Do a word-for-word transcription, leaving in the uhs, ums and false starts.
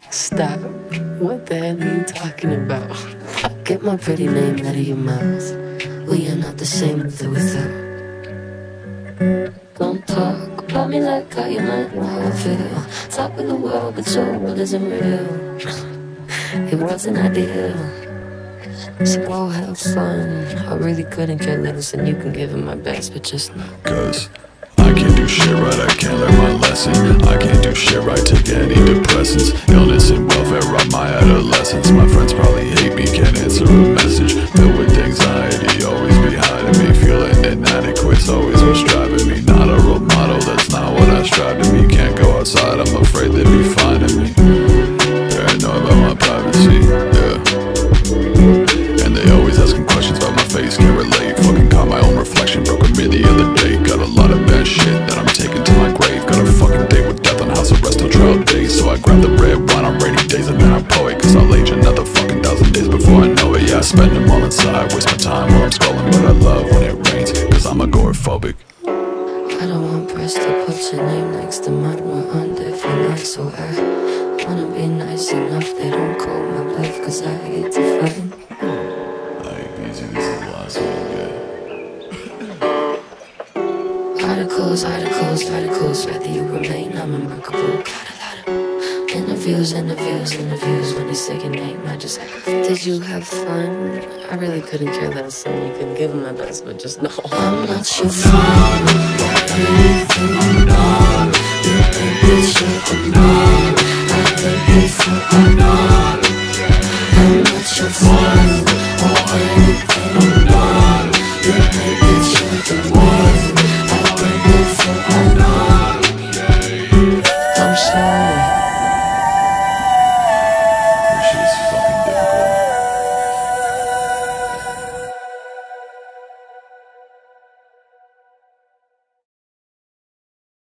Stop. What the hell are you talking about? Get my pretty name out of your mouth. We are not the same with or without. Don't talk about me like how you might know how I feel. Top of the world, but your world isn't real. It wasn't ideal. So go have fun. I really couldn't care less, and you can give it my best, but just not. Cause I can't do shit right, I can't learn my lesson. I can't do shit right, take any depressants. Illness and welfare robbed my adolescence. My friends probably hate me, can't answer a message. Filled with anxiety, always behind me. Feeling inadequate's always what's driving me. Not a role model, that's not what I strive to be. Can't go outside, I'm afraid they'd be finding me. Paranoid about my privacy, yeah. And they always asking questions about my face, can't relate. Fucking caught my own reflection, broke a mirror the other day. Got a lot of bad shit that I'm taking to my grave. Got a fucking date with death on house arrest till trial days. So I grab the red wine on rainy days and then I poet. Cause I'll age another fucking thousand days before I know it. Yeah, I spend them all inside, waste my time while I'm scrolling. But I love when it rains, cause I'm agoraphobic. I don't want press to put your name next to mine. We're on different nights, so I wanna be nice enough. They don't call my bluff, cause I hate to fight. Easy, this is the last one, yeah. Articles, articles, articles, whether you remain unremarkable. Got a lot of interviews, interviews, interviews. When they say your name, I just did you have fun? I really couldn't care less, and you can give them my best, but just no. I'm not your friend. I'm not. You're a bitch, I'm not. I think it's so